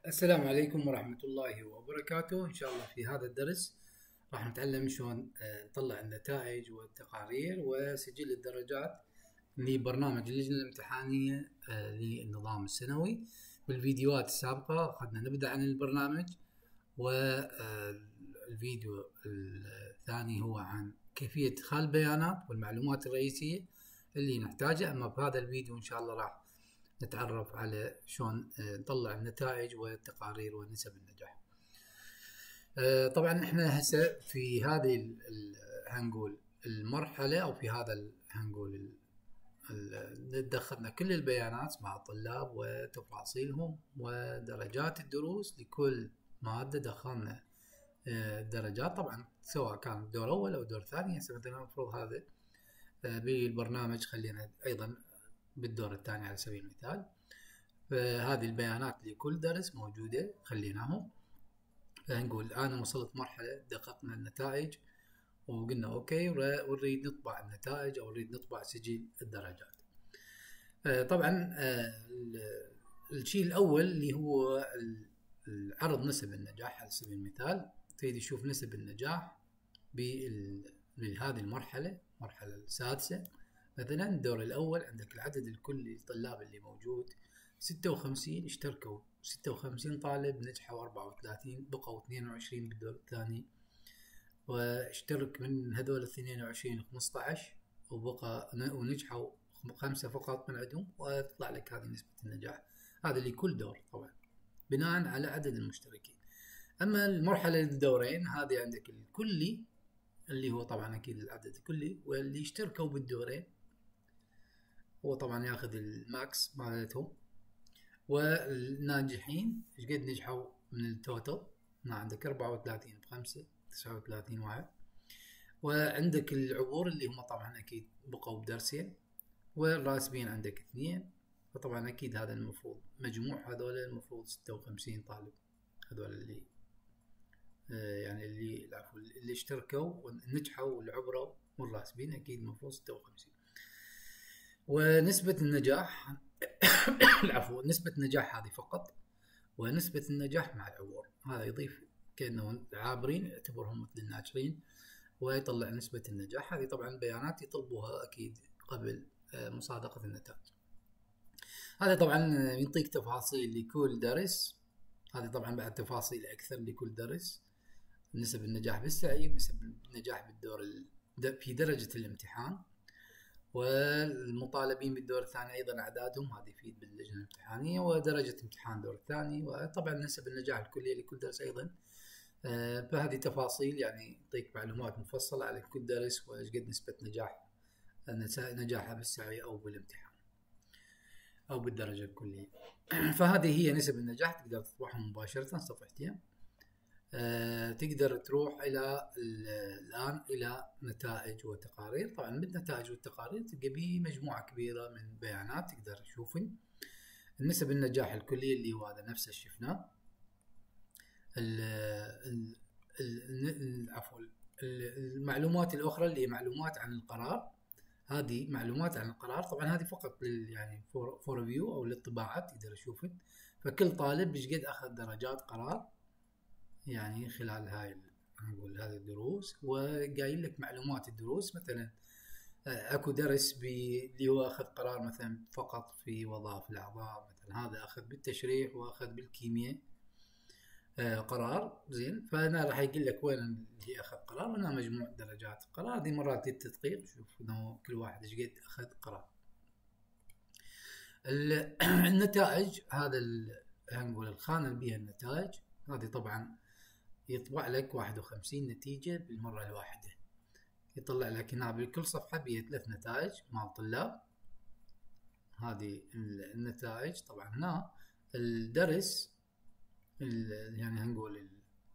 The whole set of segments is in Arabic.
السلام عليكم ورحمة الله وبركاته. إن شاء الله في هذا الدرس راح نتعلم شلون نطلع النتائج والتقارير وسجل الدرجات لبرنامج اللجنة الامتحانية للنظام السنوي. بالفيديوهات السابقة أخذنا نبدأ عن البرنامج، والفيديو الثاني هو عن كيفية إدخال البيانات والمعلومات الرئيسية اللي نحتاجها. أما بهذا الفيديو إن شاء الله راح نتعرف على شلون نطلع النتائج والتقارير ونسب النجاح. طبعا احنا هسه في هذه هنقول المرحلة، او في هذا هنقول دخلنا كل البيانات مع الطلاب وتفاصيلهم ودرجات الدروس لكل مادة. دخلنا درجات طبعا سواء كان دور اول او دور ثاني. هسه مثلا المفروض هذا بالبرنامج خلينا ايضا بالدور الثاني على سبيل المثال. فهذه البيانات لكل درس موجودة خليناهم. فنقول أنا وصلت مرحلة دققنا النتائج وقلنا أوكي، ونريد نطبع النتائج أو نريد نطبع سجل الدرجات. طبعا الشيء الأول اللي هو عرض نسب النجاح. على سبيل المثال تريد تشوف نسب النجاح بهذه المرحلة السادسة. مثلا الدور الأول عندك العدد الكلي للطلاب اللي موجود 56 اشتركوا، 56 طالب نجحوا 34، بقوا 22 بالدور الثاني، واشترك من هذول 22 15 وبقى ونجحوا 5 فقط من عندهم، وتطلع لك هذه نسبة النجاح. هذا لكل دور طبعا بناء على عدد المشتركين. أما المرحلة الدورين هذه عندك الكلي اللي هو طبعا أكيد العدد الكلي، واللي اشتركوا بالدورين هو طبعا ياخذ الماكس مالتهم، والناجحين ايش قد نجحوا من التوتل. عندك 34 ب5 39 واحد، وعندك العبور اللي هم طبعا اكيد بقوا بدرسين، والراسبين عندك 2. فطبعا اكيد هذا المفروض مجموع هذول المفروض 56 طالب، هذول اللي يعني اللي اشتركوا ونجحوا والعبروا والراسبين اكيد المفروض 56. ونسبة النجاح العفو، نسبة النجاح هذه فقط، ونسبة النجاح مع العبور. هذا يضيف كأنه عابرين يعتبرهم مثل الناجحين، ويطلع نسبة النجاح. هذه طبعا بيانات يطلبوها أكيد قبل مصادقة النتائج. هذا طبعا يعطيك تفاصيل لكل درس. هذه طبعا بعد تفاصيل أكثر لكل درس، نسب النجاح بالسعي، نسب النجاح بالدور في درجة الامتحان، والمطالبين بالدور الثاني أيضا أعدادهم، هذه يفيد باللجنة الامتحانية، ودرجة امتحان الدور الثاني، وطبعا نسب النجاح الكلية لكل درس أيضا. فهذه تفاصيل يعني تعطيك معلومات مفصلة على كل درس وإيش قد نسبة نجاحها بالسعي أو بالامتحان أو بالدرجة الكلية. فهذه هي نسب النجاح، تقدر تطبعهم مباشرة صفحتين. تقدر تروح إلى الآن إلى نتائج وتقارير. طبعا بالنتائج والتقارير تلقى به مجموعة كبيرة من بيانات تقدر تشوفن. النسب النجاح الكلي اللي هو هذا نفسه شفناه. عفوا، المعلومات الأخرى اللي هي معلومات عن القرار. هذه معلومات عن القرار طبعا هذه فقط يعني فور ريفيو أو للطباعات تقدر تشوفن. فكل طالب ايش قد أخذ درجات قرار يعني خلال نقول هذه الدروس، وقايل لك معلومات الدروس. مثلا اكو درس اللي هو اخذ قرار مثلا فقط في وظائف الاعضاء، مثلا هذا اخذ بالتشريح واخذ بالكيمياء قرار زين. فانا راح يقول لك وين اللي اخذ قرار، وانا مجموع درجات القرار. دي مرات التدقيق شوف انه كل واحد ايش قد اخذ قرار. النتائج هذا هنقول الخانه اللي بيها النتائج. هذه طبعا يطبع لك 51 نتيجة بالمرة الواحدة، يطلع لك هنا بكل صفحة بيها 3 نتائج مع الطلاب. هذه النتائج طبعا هنا الدرس يعني هنقول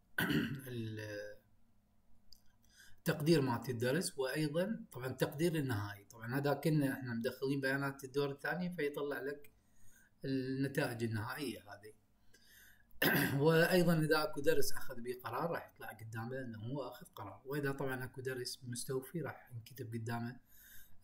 التقدير مالت الدرس، وأيضا طبعا التقدير النهائي. طبعا هذا كنا احنا مدخلين بيانات الدور الثاني فيطلع لك النتائج النهائية هذه. وايضا اذا اكو درس اخذ به قرار راح يطلع قدامه انه هو اخذ قرار، واذا طبعا اكو درس مستوفي راح ينكتب قدامه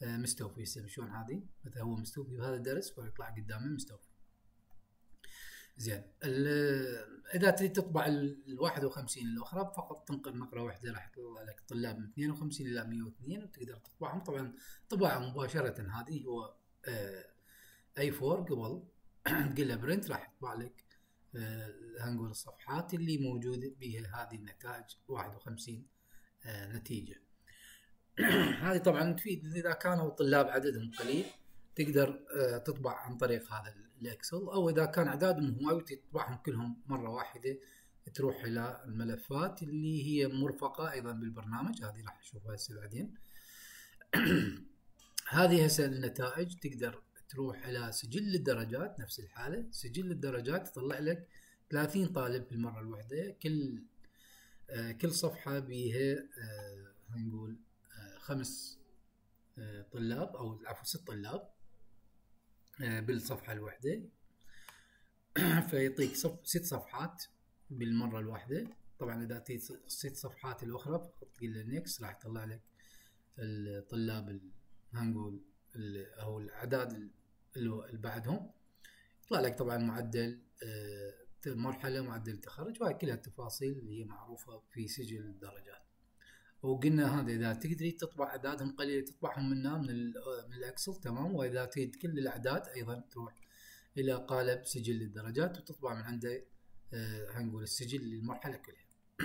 مستوفي. شلون هذه مثلا هو مستوفي بهذا الدرس ويطلع قدامه مستوفي. زين. اذا تريد تطبع ال 51 الاخرى فقط تنقل نقره واحده راح يطلع لك طلاب من 52 الى 102 وتقدر تطبعهم. طبعا طباعه مباشره هذه هو اي 4 قبل تقول له برنت راح يطبع لك هنقول الصفحات اللي موجوده بها هذه النتائج 51 نتيجه. هذه طبعا تفيد اذا كانوا طلاب عددهم قليل تقدر تطبع عن طريق هذا الاكسل، او اذا كان اعدادهم هواي وتطبعهم كلهم مره واحده تروح الى الملفات اللي هي مرفقه ايضا بالبرنامج. هذه راح نشوفها هسه بعدين. هذه هسه النتائج تقدر تروح الى سجل الدرجات. نفس الحاله سجل الدرجات يطلع لك 30 طالب بالمره الواحده. كل صفحه بيها هنقول 5 طلاب او عفوا 6 طلاب بالصفحة الواحدة فيعطيك 6 صفحات بالمرة الواحدة. طبعا إذا تيجي 6 صفحات الأخرى فقط تقول له نيكس راح يطلع لك الطلاب هنقول أو الأعداد اللي بعدهم. يطلع لك طبعا معدل مرحلة معدل التخرج وهي كلها التفاصيل اللي هي معروفة في سجل الدرجات. وقلنا هذا اذا تقدري تطبع اعدادهم قليله تطبعهم من الاكسل تمام. واذا تريد كل الاعداد ايضا تروح الى قالب سجل الدرجات وتطبع من عنده هنقول السجل للمرحله كلها.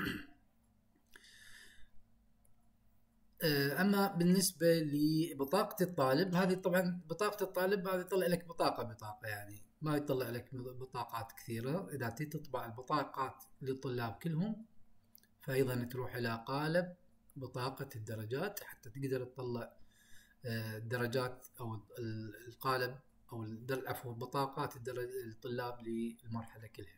اما بالنسبه لبطاقه الطالب هذه طبعا بطاقه الطالب هذه يطلع لك بطاقه يعني ما يطلع لك بطاقات كثيره. اذا تريد تطبع البطاقات للطلاب كلهم فايضا تروح الى قالب بطاقة الدرجات حتى تقدر تطلع الدرجات او القالب او عفوا بطاقات الطلاب للمرحلة كلها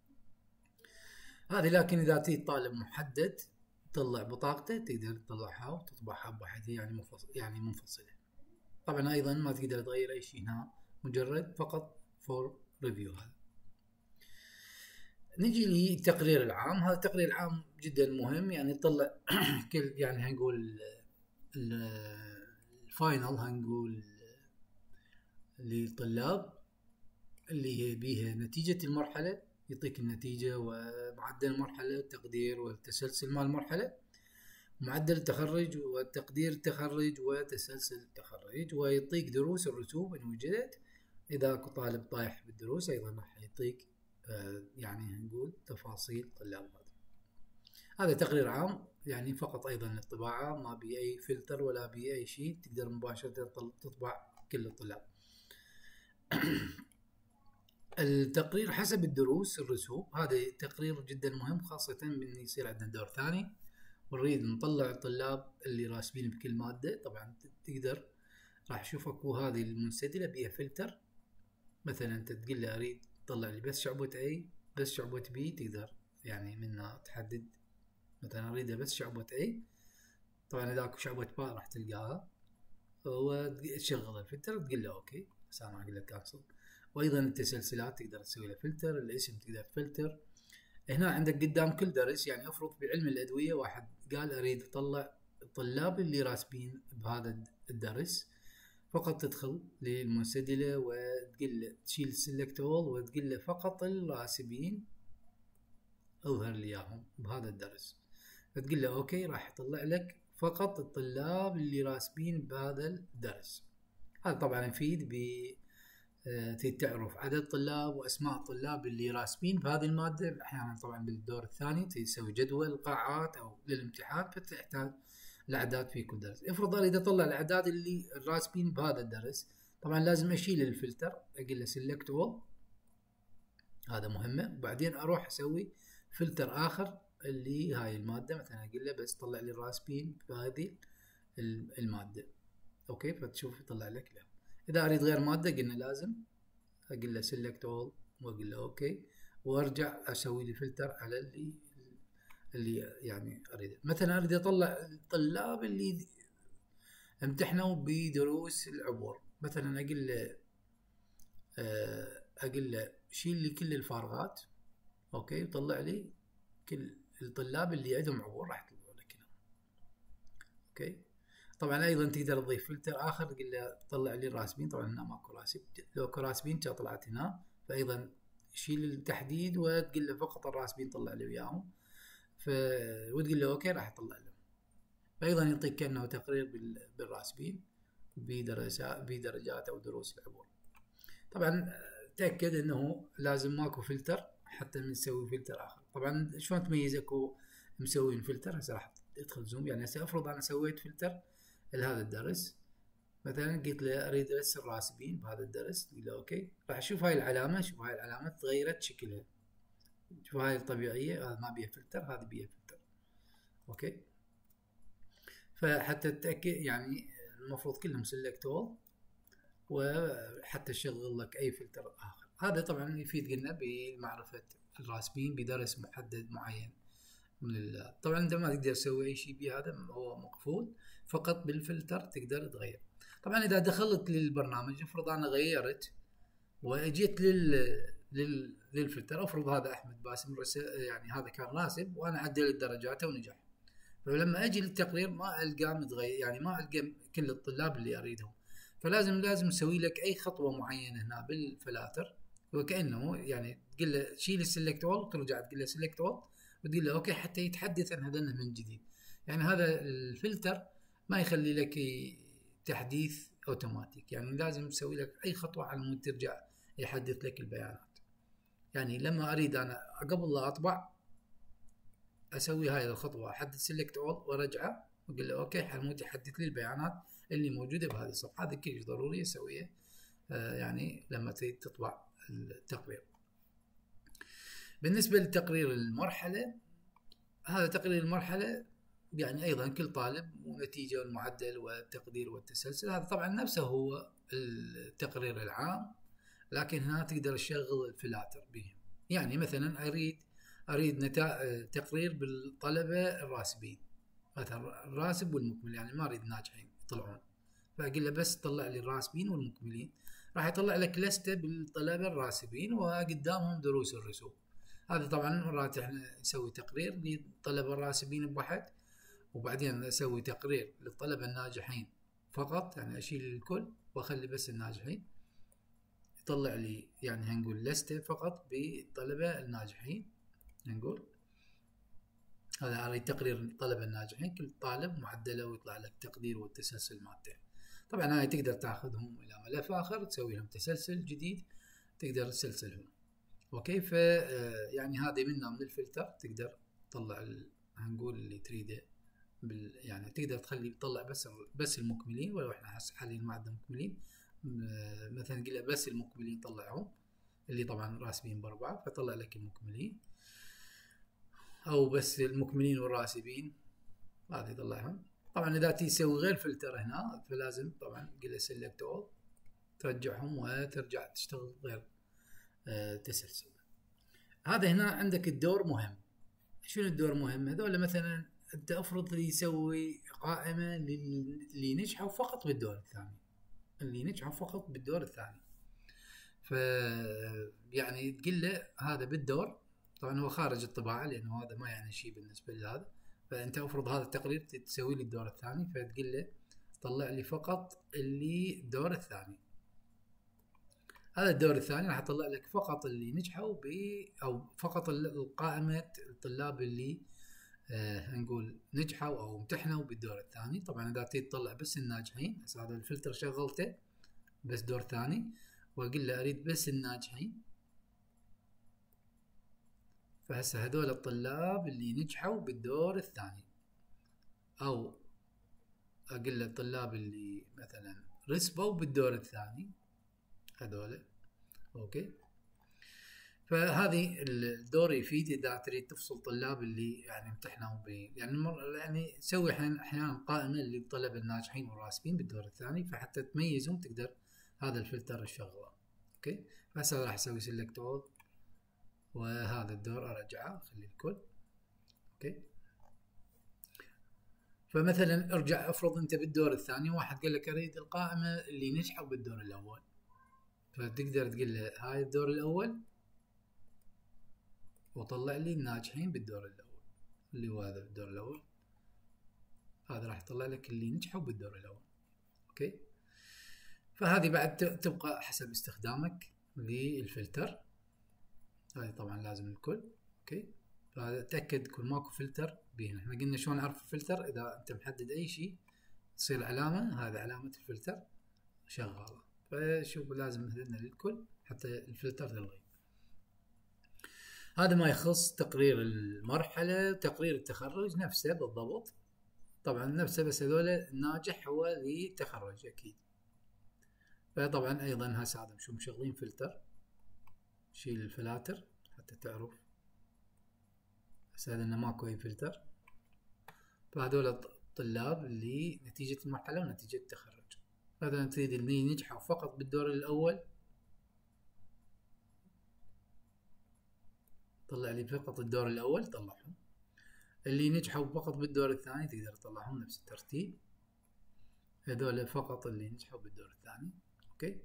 هذه. لكن اذا تريد طالب محدد تطلع بطاقته تقدر تطلعها وتطبعها بوحدها يعني منفصلة. طبعا ايضا ما تقدر تغير اي شيء هنا مجرد فقط فور ريفيو. هذا نجي للتقرير العام. هذا التقرير العام جدا مهم يعني يطلع كل يعني هنقول الفاينل هنقول للطلاب اللي هي بيها نتيجة المرحلة. يعطيك النتيجة ومعدل المرحلة والتقدير والتسلسل مال المرحلة معدل التخرج وتقدير التخرج وتسلسل التخرج. ويعطيك دروس الرسوب إن وجدت. إذا طالب طايح بالدروس أيضا راح يعطيك يعني نقول تفاصيل طلاب. هذا تقرير عام يعني فقط ايضا للطباعة ما بي اي فلتر ولا بي اي شيء تقدر مباشرة تطبع كل الطلاب. التقرير حسب الدروس الرسوب هذا تقرير جدا مهم خاصة من يصير عندنا دور ثاني ونريد نطلع الطلاب اللي راسبين بكل مادة. طبعا تقدر راح اشوف اكو هذه المنسدلة بيها فلتر. مثلا انت تقول لي اريد تطلع لي بس شعبة A بس شعبة B تقدر يعني منها تحدد مثلا اريدها بس شعبة A. طبعا اذا اكو شعبة B راح تلقاها وتشغل الفلتر تقول له اوكي بس انا اقول لك كانسل. وايضا التسلسلات تقدر تسوي له فلتر. الاسم تقدر تفلتر. هنا عندك قدام كل درس يعني افرض بعلم الادوية واحد قال اريد اطلع الطلاب اللي راسبين بهذا الدرس فقط تدخل للمنسدلة وتقول له تشيل سيلكت اول وتقول له فقط الراسبين اظهر لي اياهم بهذا الدرس فتقول له اوكي راح يطلع لك فقط الطلاب اللي راسبين بهذا الدرس. هذا طبعا يفيد تعرف عدد الطلاب واسماء الطلاب اللي راسبين بهذه المادة. احيانا طبعا بالدور الثاني تسوي جدول قاعات او للامتحان فتحتاج الاعداد في كل درس. افرض اريد اطلع الاعداد اللي راسبين بهذا الدرس طبعا لازم اشيل الفلتر اقول له سيلكت اول هذا مهمه وبعدين اروح اسوي فلتر اخر اللي هاي الماده مثلا اقول له بس طلع لي الراسبين بهذه الماده اوكي فتشوف يطلع لك له. اذا اريد غير ماده قلنا لازم اقول له سيلكت اول واقول له اوكي وارجع اسوي لي فلتر على اللي يعني اريد. مثلا اريد اطلع الطلاب اللي امتحنوا بدروس العبور مثلا اقول له شيل لي كل الفارغات اوكي وطلع لي كل الطلاب اللي عندهم عبور راح يطلعوا لك هنا اوكي. طبعا ايضا تقدر تضيف فلتر اخر تقول له طلع لي الراسبين. طبعا هنا ماكو راسب لو كو راسبين طلعت هنا فايضا تشيل التحديد وتقول له فقط الراسبين طلع لي وياهم، وتقول له اوكي راح يطلع له. ايضا يعطيك كانه تقرير بالراسبين بدرجات او دروس العبور. طبعا تاكد انه لازم ماكو فلتر حتى نسوي فلتر اخر. طبعا شلون تميز اكو مسوين فلتر؟ هسه راح ادخل زوم. يعني هسه افرض انا سويت فلتر لهذا الدرس، مثلا قلت له اريد بس الراسبين بهذا الدرس، تقول له اوكي، راح اشوف هاي العلامه. شوف هاي العلامه تغيرت شكلها، شوف هاي الطبيعيه، هذا ما بيها فلتر، هذه بيها فلتر. اوكي، فحتى تتاكد يعني المفروض كلهم سيلكت اول، وحتى تشغل لك اي فلتر اخر. هذا طبعا يفيد قلنا بمعرفه الراسبين بدرس محدد معين من طبعا انت ما تقدر تسوي اي شيء بهذا، هو مقفول، فقط بالفلتر تقدر تغير. طبعا اذا دخلت للبرنامج، افرض انا غيرت واجيت للفلتر، افرض هذا احمد باسم يعني هذا كان راسب وانا عدلت درجاته ونجح، فلما اجي للتقرير ما القاه متغير، يعني ما القى كل الطلاب اللي اريدهم. فلازم اسوي لك اي خطوه معينه هنا بالفلاتر، وكانه يعني تقول له شيل السلكت اول وترجع تقول له سلكت اول وتقول له اوكي حتى يتحدث عن هذا من جديد. يعني هذا الفلتر ما يخلي لك تحديث اوتوماتيك، يعني لازم تسوي لك اي خطوه على مود ترجع يحدث لك البيانات. يعني لما اريد انا قبل لا اطبع اسوي هاي الخطوه، احدد سلكت اول وارجعه واقول له اوكي حمود يحدث لي البيانات اللي موجوده بهذه الصفحه. هذا كلش ضروري اسويه يعني لما تريد تطبع التقرير. بالنسبه لتقرير المرحله، هذا تقرير المرحله يعني ايضا كل طالب ونتيجه والمعدل والتقدير والتسلسل، هذا طبعا نفسه هو التقرير العام، لكن هنا تقدر تشغل الفلاتر به. يعني مثلا اريد تقرير بالطلبه الراسبين، مثلا الراسب والمكمل، يعني ما اريد ناجحين يطلعون، فاقول له بس طلع لي الراسبين والمكملين، راح يطلع لك لسته بالطلبه الراسبين وقدامهم دروس الرسوب. هذا طبعا مرات احنا نسوي تقرير للطلبه الراسبين بواحد، وبعدين اسوي تقرير للطلبه الناجحين فقط، يعني اشيل الكل واخلي بس الناجحين، يطلع لي يعني هنقول لسته فقط بالطلبه الناجحين. نقول هذا اريد تقرير الطلبه الناجحين، كل طالب معدله ويطلع لك تقدير والتسلسل مالته. طبعا هاي تقدر تاخذهم الى ملف اخر تسوي لهم تسلسل جديد، تقدر تسلسلهم. اوكي، ف يعني هذه منها من الفلتر، تقدر تطلع هنقول اللي تريده يعني تقدر تخلي تطلع بس المكملين، ولو احنا حاليا ما عندنا مكملين، مثلا قل بس المكملين طلعهم، اللي طبعا راسبين باربعه فطلع لك المكملين، او بس المكملين والراسبين هذه يطلعهم. طبعا اذا تسوي غير فلتر هنا فلازم طبعا قل سيلكت اول ترجعهم وترجع تشتغل غير تسلسل. هذا هنا عندك الدور مهم. شنو الدور مهم؟ هذول مثلا انت افرض لي يسوي قائمه اللي نجحوا فقط بالدور الثاني، اللي نجحوا فقط بالدور الثاني، ف يعني تقول له هذا بالدور، طبعا هو خارج الطباعه لانه هذا ما يعني شيء بالنسبه لهذا، فانت افرض هذا التقرير تسوي لي الدور الثاني، فتقول له طلع لي فقط اللي الدور الثاني. هذا الدور الثاني راح يطلع لك فقط اللي نجحوا او فقط القائمه الطلاب اللي نقول نجحوا او امتحنوا بالدور الثاني. طبعا اذا تطلع بس الناجحين، هسه هذا الفلتر شغلته بس دور ثاني، واقول له اريد بس الناجحين، فهسه هذول الطلاب اللي نجحوا بالدور الثاني، او اقول له الطلاب اللي مثلا رسبوا بالدور الثاني هذول. اوكي، فهذه الدور يفيد اذا تريد تفصل طلاب اللي يعني امتحنوا يعني تسوي احيانا قائمه للطلبه الناجحين والراسبين بالدور الثاني، فحتى تميزهم تقدر هذا الفلتر تشغله. اوكي، فهسه راح اسوي سيلكت اول وهذا الدور ارجعه اخلي الكل. اوكي، فمثلا ارجع افرض انت بالدور الثاني واحد قال لك اريد القائمه اللي نجحوا بالدور الاول، فتقدر تقول له هاي الدور الاول وطلع لي الناجحين بالدور الاول، اللي هو هذا الدور الاول، هذا راح يطلع لك اللي نجحوا بالدور الاول. اوكي، فهذه بعد تبقى حسب استخدامك للفلتر. هذه طبعا لازم الكل. اوكي، فتأكد كل ماكو فلتر بينا. احنا قلنا شلون نعرف الفلتر، اذا انت محدد اي شيء تصير علامة، هذا علامة الفلتر شغالة. فشوف لازم نهدنا للكل حتى الفلتر تلغي. هذا ما يخص تقرير المرحلة. تقرير التخرج نفسه بالضبط، طبعا نفسه، بس هذول الناجح هو اللي تخرج اكيد. فطبعا ايضا هسه هذا شو مشغلين فلتر، شيل الفلاتر حتى تعرف هسه انه ماكو اي فلتر. فهذول الطلاب اللي نتيجة المرحلة ونتيجة التخرج. هذا تريد اللي ينجحوا فقط بالدور الاول، طلع لي فقط الدور الاول طلعهم. اللي نجحوا فقط بالدور الثاني تقدر تطلعهم نفس الترتيب. هذول فقط اللي نجحوا بالدور الثاني. اوكي.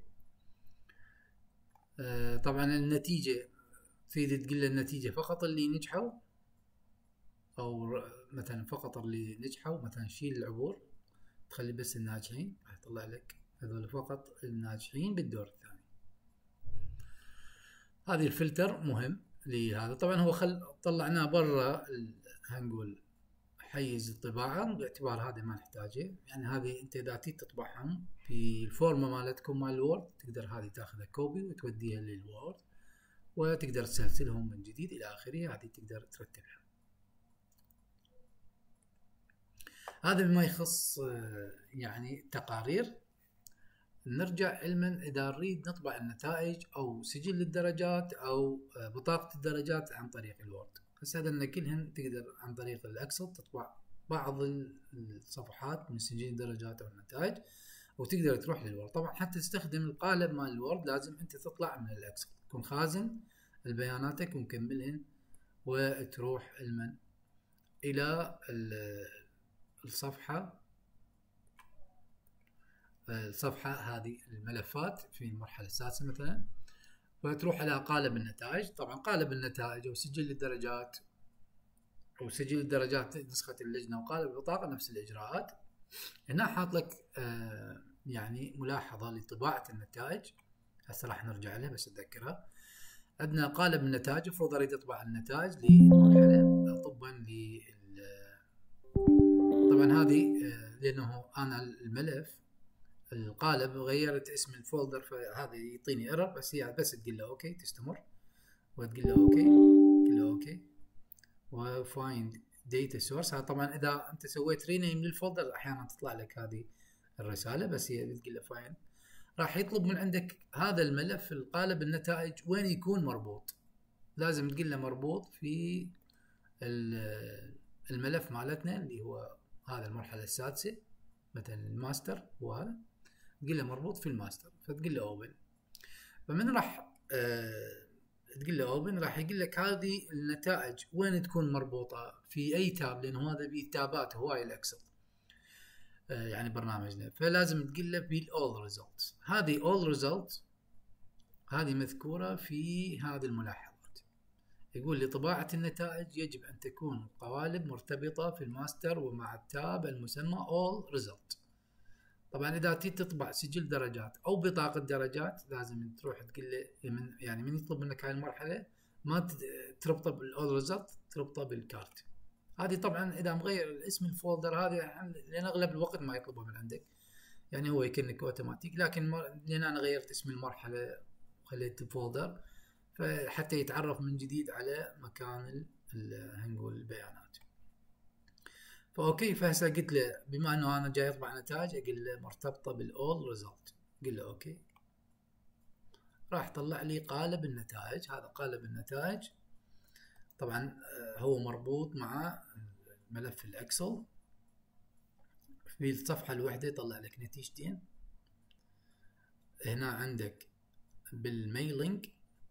طبعا النتيجة تريد تقول النتيجة فقط اللي نجحوا، او مثلا فقط اللي نجحوا، مثلا شيل العبور تخلي بس الناجحين، راح يطلع لك هذول فقط الناجحين بالدور الثاني. هذه الفلتر مهم لهذا. طبعا هو طلعناه برا هنقول حيز الطباعة باعتبار هذا ما نحتاجه. يعني هذه انت اذا تريد تطبعهم في الفورمة مالتكم مال الوورد تقدر هذه تاخذها كوبي وتوديها للوورد، وتقدر تسلسلهم من جديد الى اخره. هذه تقدر ترتبها. هذا بما يخص يعني التقارير. نرجع علما اذا نريد نطبع النتائج او سجل الدرجات او بطاقة الدرجات عن طريق الوورد. بس هذا ان كلهن تقدر عن طريق الاكسل تطبع بعض الصفحات من سجل الدرجات او النتائج، وتقدر تروح للوورد. طبعا حتى تستخدم القالب مال الوورد لازم انت تطلع من الاكسل، تكون خازن البياناتك ومكملهن، وتروح علما الى الصفحة هذه الملفات في المرحلة السادسة مثلا، فتروح على قالب النتائج. طبعا قالب النتائج او سجل الدرجات او سجل الدرجات نسخة اللجنة وقالب البطاقة نفس الاجراءات. هنا حاط لك يعني ملاحظة لطباعة النتائج، هسه راح نرجع لها بس اتذكرها. عندنا قالب النتائج، المفروض اريد اطبع النتائج للمرحلة طبا طبعا هذه لانه انا الملف القالب غيرت اسم الفولدر، فهذا يعطيني ايرور. بس هي بس تقول له اوكي تستمر، وتقول له اوكي، تقول له اوكي، وفايند داتا سورس. طبعا اذا انت سويت رينيم للفولدر احيانا تطلع لك هذه الرساله، بس هي بتقول له فايند. راح يطلب من عندك هذا الملف القالب النتائج وين يكون مربوط. لازم تقول له مربوط في الملف مالتنا اللي هو هذا المرحله السادسه، مثلا الماستر هو هذا، تقول له مربوط في الماستر، فتقول له اوبن. فمن راح تقول له اوبن راح يقول لك هذه النتائج وين تكون مربوطه في اي تاب، لانه هذا فيه تابات هواي الاكسل يعني برنامجنا. فلازم تقول له في الاول ريزلتس. هذه اول ريزلت هذه مذكوره في هذه الملاحظات. يقول لي طباعه النتائج يجب ان تكون القوالب مرتبطه في الماستر ومع التاب المسمى اول ريزلت. طبعا اذا تريد تطبع سجل درجات او بطاقه درجات لازم تروح تقول له يعني من يطلب منك هاي المرحله ما تربطه بالاول ريزلت، تربطه بالكارت. هذه طبعا اذا مغير اسم الفولدر هذه، لان اغلب الوقت ما يطلبه من عندك، يعني هو يكنك اوتوماتيك. لكن لان انا غيرت اسم المرحله وخليت الفولدر، فحتى يتعرف من جديد على مكان هنقول البيانات. فاوكي، فهسه قلت له بما انه انا جاي اطبع نتائج اقول له مرتبطه بالاول ريزلت، قل له اوكي. راح طلع لي قالب النتائج. هذا قالب النتائج طبعا هو مربوط مع ملف الاكسل. في الصفحه الواحده يطلع لك نتيجتين. هنا عندك بالميلينج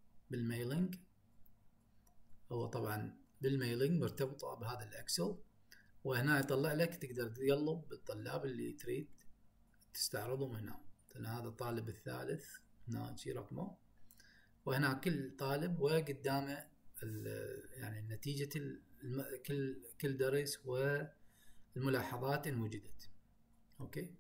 هو طبعا بالميلينج مرتبطه بهذا الاكسل، وهنا يطلع لك تقدر تقلب بالطلاب اللي تريد تستعرضهم. هنا مثلا هذا الطالب الثالث هنا شي رقمه، وهنا كل طالب وقدامه يعني نتيجة كل درس والملاحظات إن وجدت. أوكي.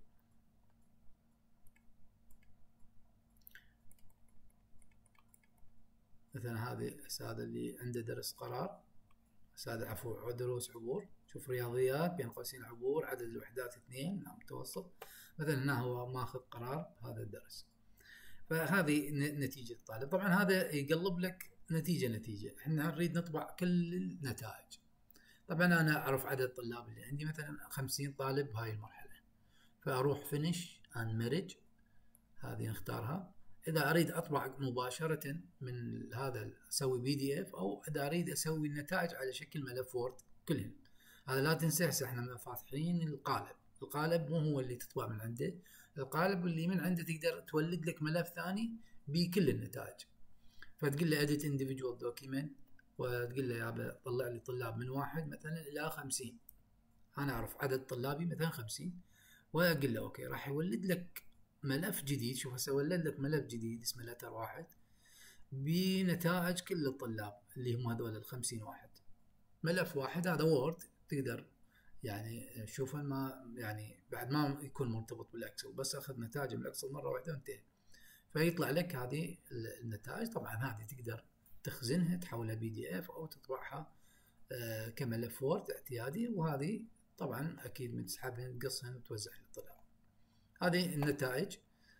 مثلا هذه هذا اللي عنده درس قرار، هذا عفوا دروس عبور، شوف رياضيات بين قوسين عبور، عدد الوحدات 2 متوسط، مثلا هنا هو ماخذ قرار هذا الدرس. فهذه نتيجة الطالب. طبعا هذا يقلب لك نتيجة، احنا نريد نطبع كل النتائج. طبعا انا اعرف عدد الطلاب اللي عندي مثلا 50 طالب بهاي المرحلة، فاروح فينيش اند ميرج، هذه نختارها. اذا اريد اطبع مباشرة من هذا اسوي PDF، او اذا اريد اسوي النتائج على شكل ملف وورد كلهن. هذا لا تنسى هسه احنا فاتحين القالب مو هو اللي تطبع من عنده، القالب اللي من عنده تقدر تولد لك ملف ثاني بكل النتائج. فتقول له edit individual document، وتقول له يابا طلع لي طلاب من 1 مثلا الى 50، انا اعرف عدد طلابي مثلا 50، واقول له اوكي. راح يولد لك ملف جديد. شوف هسه ولد لك ملف جديد اسمه لتر 1 بنتائج كل الطلاب اللي هم هذول ال50 واحد، ملف واحد. هذا وورد تقدر يعني شوفها، ما يعني بعد ما يكون مرتبط بالاكسل، بس اخذ نتائج من الاكسل مره واحده وانتهى، فيطلع لك هذه النتائج. طبعا هذه تقدر تخزنها تحولها PDF او تطبعها كملف وورد اعتيادي، وهذه طبعا اكيد من تسحبها تقصها وتوزعها للطلاب. هذه النتائج،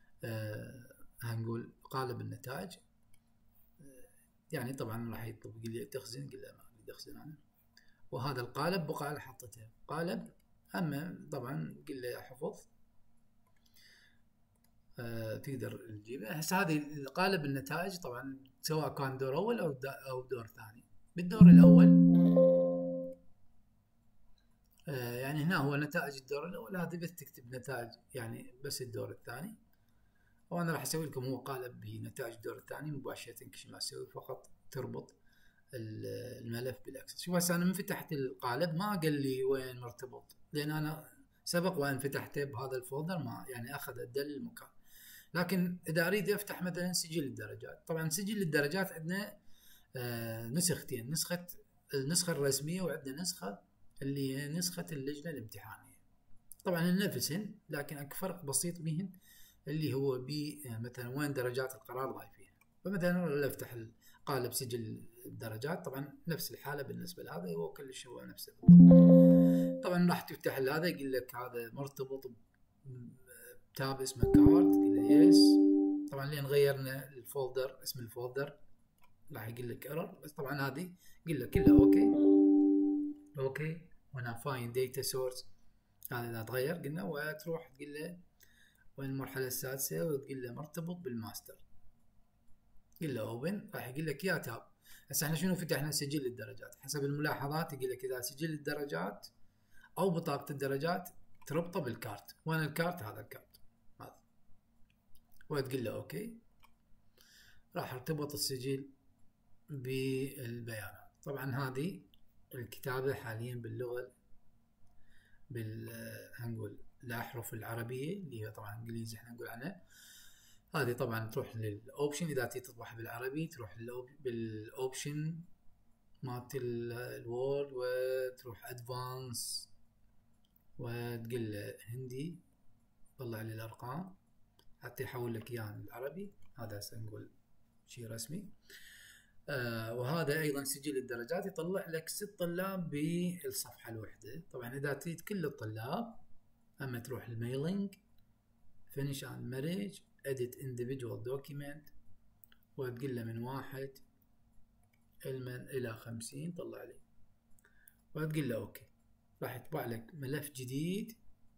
هنقول قالب النتائج. يعني طبعا راح يطلب يقول لي تخزن، قل له ما اريد اخزن انا. وهذا القالب بقى اللي حطيته قالب، اما طبعا قل له حفظ، تقدر تجيبه. هسه هذه القالب النتائج طبعا سواء كان دور اول او دور ثاني. بالدور الاول يعني هنا هو نتائج الدور الاول، هذه بس تكتب نتائج يعني بس الدور الثاني. وانا راح اسوي لكم هو قالب بنتائج الدور الثاني مباشره، كل شيء ما اسوي فقط تربط الملف بالاكسس. شوف هسه انا من فتحت القالب ما قال لي وين مرتبط، لان انا سبق وان فتحته بهذا الفولدر ما يعني اخذ الدل المكان. لكن اذا اريد افتح مثلا سجل الدرجات، طبعا سجل الدرجات عندنا نسختين، النسخه الرسميه، وعندنا نسخه اللي هي نسخه اللجنه الامتحانيه. طبعا نفسهن لكن اكو فرق بسيط بيهن، اللي هو مثلا وين درجات القرار ضايفينها. فمثلا افتح قالب سجل الدرجات، طبعا نفس الحاله بالنسبه لهذا، هو كلش هو نفسه بالضبط. طبعا راح تفتح هذا يقول لك هذا مرتبط بتاب اسمه كارد، تقول له يس. طبعا لين غيرنا الفولدر، اسم الفولدر راح يقول لك ايرور، بس طبعا هذه قل له كلها اوكي. وانا فاين داتا سورس، هذا اذا تغير قلنا، وتروح تقول له وين المرحله السادسه، وتقول له مرتبط بالماستر، قل له اوبن، راح يقول لك يا تاب. هسه احنا شنو فتحنا؟ سجل الدرجات. حسب الملاحظات يقول لك اذا سجل الدرجات او بطاقه الدرجات تربطه بالكارت، وين الكارت؟ هذا الكارت هذا، وتقول له اوكي، راح ارتبط السجل بالبيانات. طبعا هذه الكتابه حاليا باللغه هنقول الاحرف العربيه، اللي هي طبعا انجليزي احنا نقول عنها. هذه طبعا تروح للاوبشن، اذا تطبعها بالعربي تروح بالاوبشن مالت الوورد، وتروح ادفانس وتقول له هندي، طلع لي الارقام حتى يحول لك اياها للعربي. هذا هسه نقول شيء رسمي. وهذا ايضا سجل الدرجات، يطلع لك 6 طلاب بالصفحه الوحده. طبعا اذا تريد كل الطلاب، اما تروح الميلينج، فينيش اند مارج، edit individual document، وتقول له من 1 إلى 50 طلع لي، وتقول له اوكي. راح يطبع لك ملف جديد،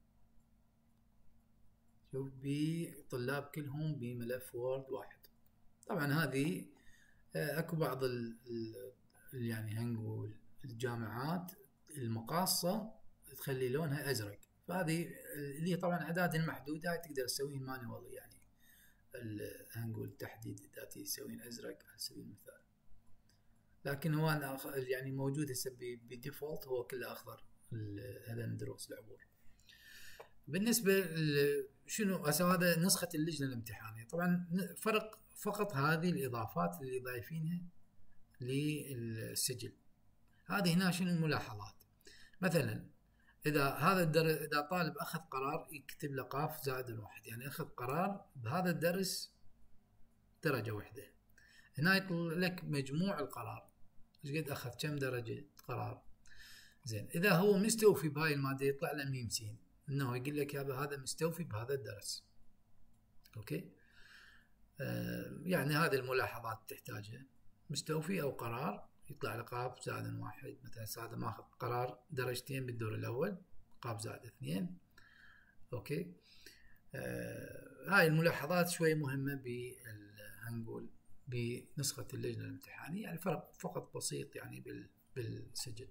شوف بطلاب كلهم بملف وورد واحد. طبعا هذه اكو بعض يعني هنقول الجامعات المقاصة تخلي لونها ازرق، فهذه اللي طبعا اعداد محدودة، هاي تقدر تسوين مانوال، يعني هنقول تحديد اذا تسوين ازرق على سبيل المثال. لكن هو يعني موجود هسه بديفولت هو كله اخضر، هذا دروس العبور. بالنسبه شنو هذا نسخه اللجنه الامتحانيه. طبعا فرق فقط هذه الاضافات اللي ضايفينها للسجل. هذه هنا شنو الملاحظات؟ مثلا اذا طالب اخذ قرار يكتب له قاف زائد 1، يعني اخذ قرار بهذا الدرس درجه واحده. هنا يطلع لك مجموع القرار، ايش قد اخذ، كم درجة قرار. زين اذا هو مستوفي بهاي المادة يطلع له ميم سين، انه يقول لك يابا هذا مستوفي بهذا الدرس. اوكي، يعني هذه الملاحظات تحتاجها. مستوفي او قرار يطلع له قاب زائد 1. مثلا هذا ماخذ قرار درجتين بالدور الاول، قاب زائد 2. اوكي، هاي الملاحظات شوي مهمة هنقول بنسخة اللجنة الامتحانية، يعني فرق فقط بسيط يعني بالسجل.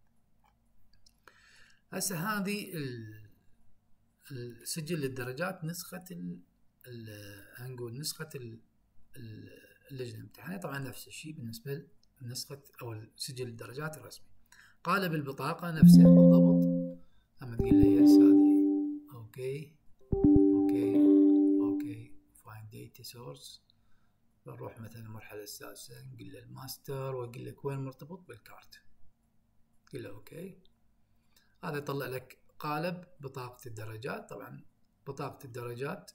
هسه هذه السجل للدرجات نسخة هنقول نسخة اللجنة الامتحانية، طبعا نفس الشيء بالنسبة لنسخة أو سجل الدرجات الرسمي. قالب البطاقة نفسه بالضبط، أما تقول لي يس هذه أوكي find data source، بنروح مثلا المرحلة السادسة نقول له الماستر، وأقول لك وين مرتبط بالكارت، قل له أوكي. هذا يطلع لك قالب بطاقة الدرجات. طبعا بطاقة الدرجات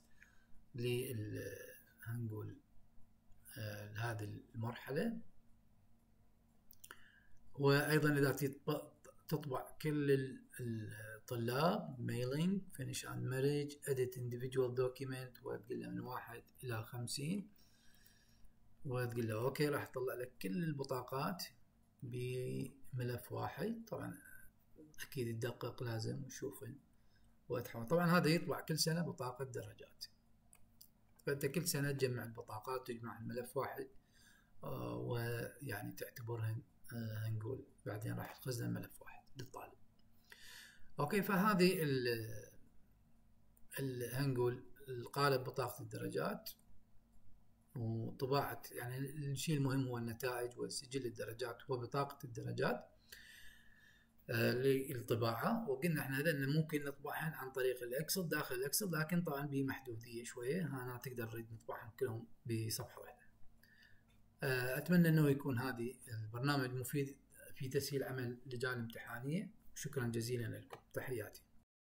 هنقول هذه المرحلة. وأيضا إذا تطبع كل الطلاب ميلينج finish and marriage edit individual document، وتقول له من 1 إلى 50، وتقول له أوكي، راح تطلع لك كل البطاقات بملف واحد. طبعا أكيد يدقق لازم وشوفن وتحول. طبعا هذا يطبع كل سنة بطاقة درجات، فأنت كل سنة تجمع البطاقات وتجمع الملف واحد، ويعني تعتبرهن هنقول بعدين راح تخزن ملف واحد للطالب. اوكي، فهذه هنقول القالب بطاقة الدرجات وطباعة، يعني الشيء المهم هو النتائج وسجل الدرجات وبطاقة الدرجات للطباعة. وقلنا احنا هذا ممكن نطبعهن عن طريق الاكسل داخل الاكسل، لكن طبعا بمحدودية شوية، هنا تقدر نريد نطبعهم كلهم بصفحة واحدة. أتمنى أنه يكون هذه البرنامج مفيد في تسهيل عمل اللجان الامتحانية. شكرا جزيلا لكم، تحياتي.